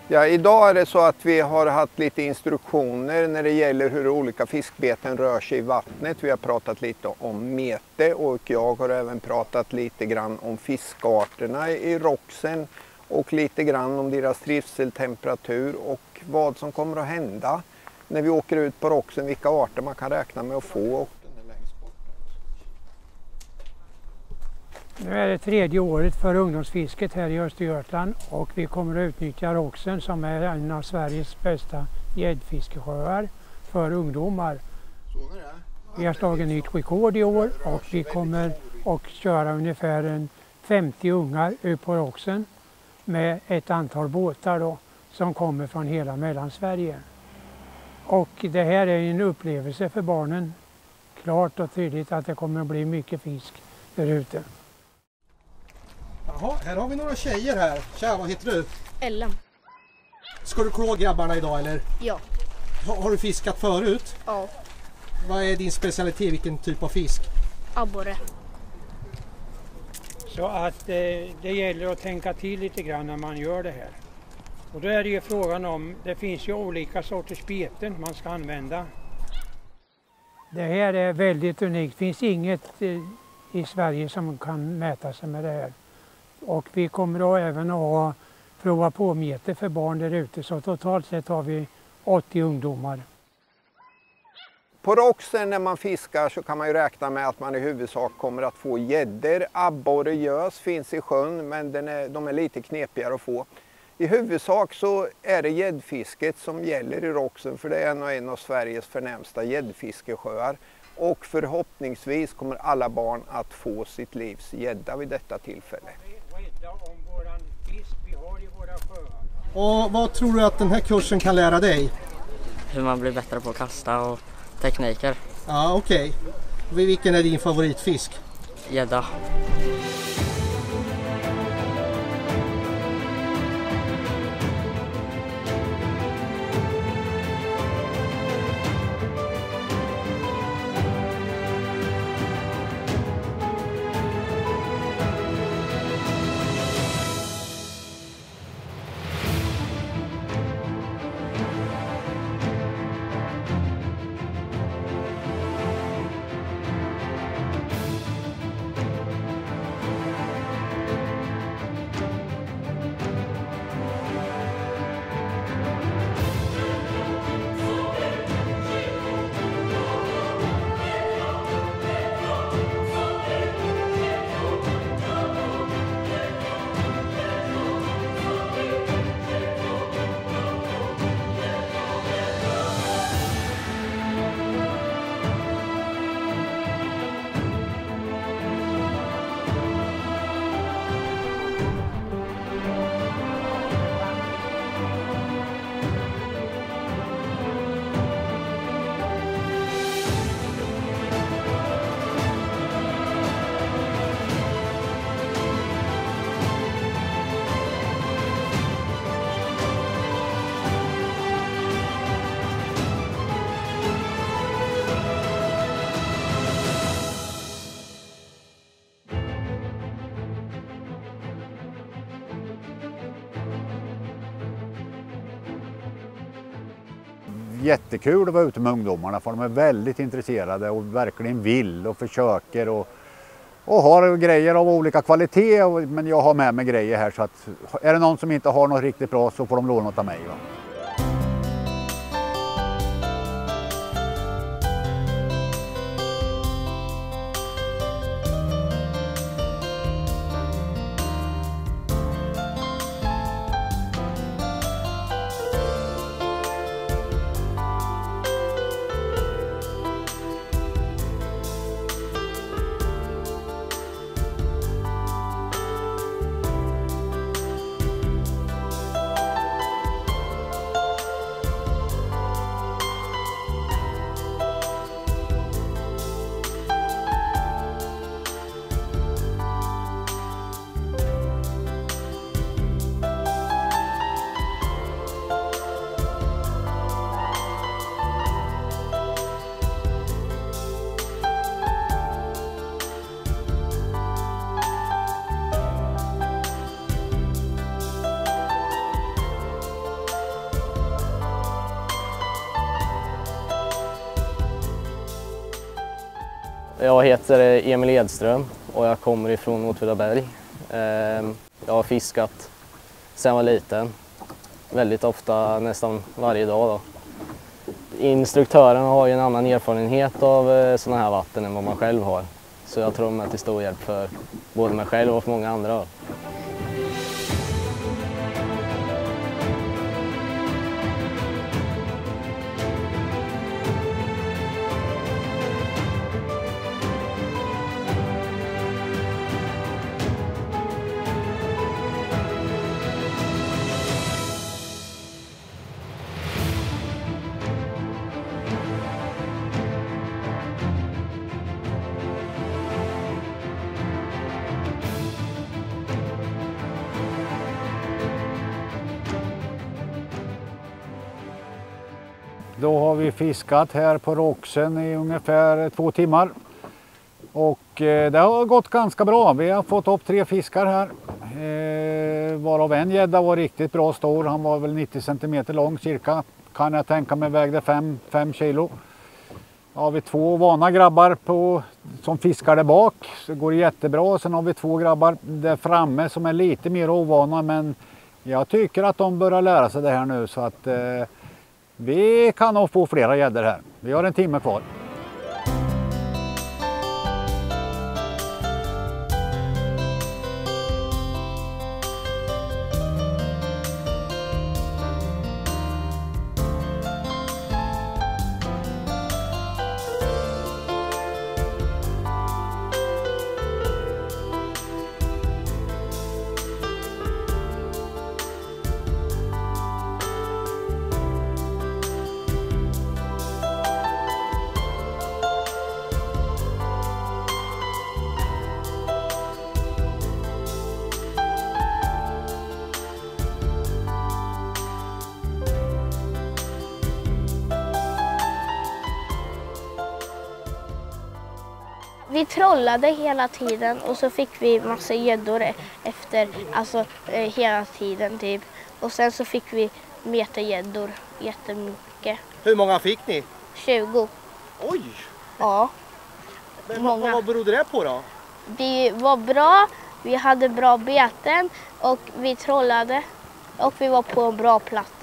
Ja, idag är det så att vi har haft lite instruktioner när det gäller hur olika fiskbeten rör sig i vattnet. Vi har pratat lite om mete och jag har även pratat lite grann om fiskarterna i Roxen och lite grann om deras trivseltemperatur och vad som kommer att hända när vi åker ut på Roxen, vilka arter man kan räkna med att få. Nu är det 3:e året för ungdomsfisket här i Östergötland och vi kommer att utnyttja Roxen som är en av Sveriges bästa gäddfiskesjöar för ungdomar. Vi har slagit nytt rekord i år och vi kommer att köra ungefär 50 ungar ut på Roxen med ett antal båtar då, som kommer från hela Mellansverige. Och det här är en upplevelse för barnen. Klart och tydligt att det kommer att bli mycket fisk där ute. Jaha, här har vi några tjejer här. Tja, vad heter du? Ellen. Ska du klå grabbarna idag eller? Ja. Har du fiskat förut? Ja. Vad är din specialitet, vilken typ av fisk? Abborre. Så att det gäller att tänka till lite grann när man gör det här. Och då är det ju frågan om, det finns ju olika sorters beten man ska använda. Det här är väldigt unikt, det finns inget i Sverige som kan mäta sig med det här. Och vi kommer att även att prova på mete för barn där ute, så totalt sett har vi 80 ungdomar. På Roxen när man fiskar så kan man ju räkna med att man i huvudsak kommer att få gäddor. Abborre, gös finns i sjön men de är lite knepigare att få. I huvudsak så är det gäddfisket som gäller i Roxen för det är en av Sveriges förnämsta gäddfiskesjöar. Och förhoppningsvis kommer alla barn att få sitt livs gädda vid detta tillfälle. Rädda om våran fisk vi har i våra sjöar. Och vad tror du att den här kursen kan lära dig? Hur man blir bättre på att kasta och tekniker. Ja, okej. Vilken är din favoritfisk? Gädda. Jättekul att vara ute med ungdomarna för de är väldigt intresserade och verkligen vill och försöker och har grejer av olika kvalitet, men jag har med mig grejer här så att är det någon som inte har något riktigt bra så får de låna av mig. Va? Jag heter Emil Edström och jag kommer ifrån Åtvidaberg. Jag har fiskat sedan jag var liten. Väldigt ofta, nästan varje dag då. Instruktören har ju en annan erfarenhet av sådana här vatten än vad man själv har. Så jag tror de är till stor hjälp för både mig själv och för många andra. Då har vi fiskat här på Roxen i ungefär 2 timmar. Och det har gått ganska bra. Vi har fått upp 3 fiskar här. Varav en gädda var riktigt bra stor. Han var väl 90 cm lång cirka. Kan jag tänka mig vägde 5 kilo. Har vi 2 vana grabbar som fiskar där bak. Så det går jättebra. Sen har vi 2 grabbar där framme som är lite mer ovana. Men jag tycker att de börjar lära sig det här nu. Så att vi kan nog få flera gäddor här. Vi har en timme kvar. Vi trollade hela tiden och så fick vi massa gäddor efter, alltså hela tiden typ. Och sen så fick vi metergäddor jättemycket. Hur många fick ni? 20. Oj! Ja. Men många. vad berodde det på då? Vi var bra, vi hade bra beten och vi trollade och vi var på en bra plats.